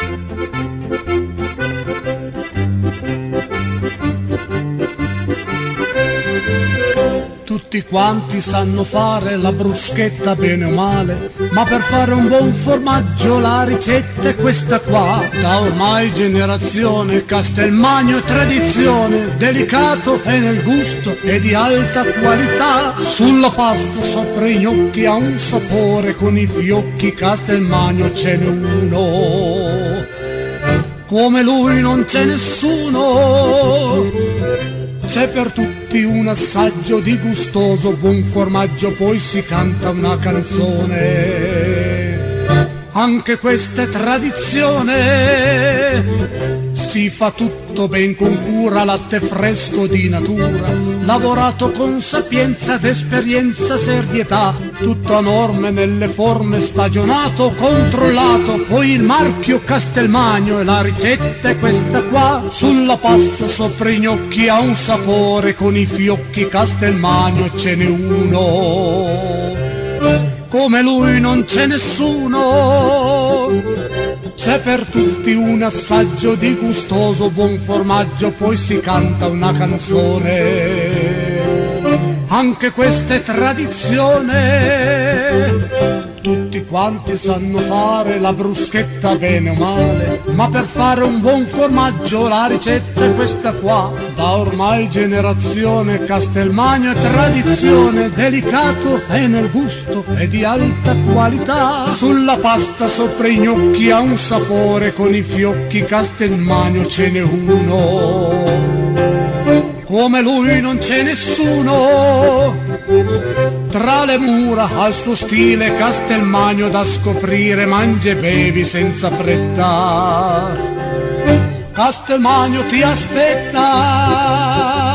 Tutti quanti sanno fare la bruschetta bene o male, ma per fare un buon formaggio la ricetta è questa qua. Da ormai generazione, Castelmagno è tradizione, delicato è nel gusto e di alta qualità. Sulla pasta sopra i gnocchi ha un sapore, con i fiocchi Castelmagno ce n'è uno. Come lui non c'è nessuno. C'è per tutti un assaggio di gustoso buon formaggio, poi si canta una canzone. Anche questa è tradizione, si fa tutto ben con cura, latte fresco di natura, lavorato con sapienza ed esperienza, serietà, tutto a norme nelle forme, stagionato, controllato, poi il marchio Castelmagno e la ricetta è questa qua. Sulla pasta sopra i gnocchi ha un sapore, con i fiocchi Castelmagno ce n'è uno. Come lui non c'è nessuno. C'è per tutti un assaggio di gustoso buon formaggio, poi si canta una canzone. Anche questa è tradizione. Tutti quanti sanno fare la bruschetta bene o male, ma per fare un buon formaggio la ricetta è questa qua. Da ormai generazione, Castelmagno è tradizione, delicato è nel gusto e di alta qualità. Sulla pasta sopra i gnocchi ha un sapore, con i fiocchi Castelmagno ce n'è uno. Come lui non c'è nessuno. Tra le mura al suo stile Castelmagno da scoprire, mangi e bevi senza fretta. Castelmagno ti aspetta.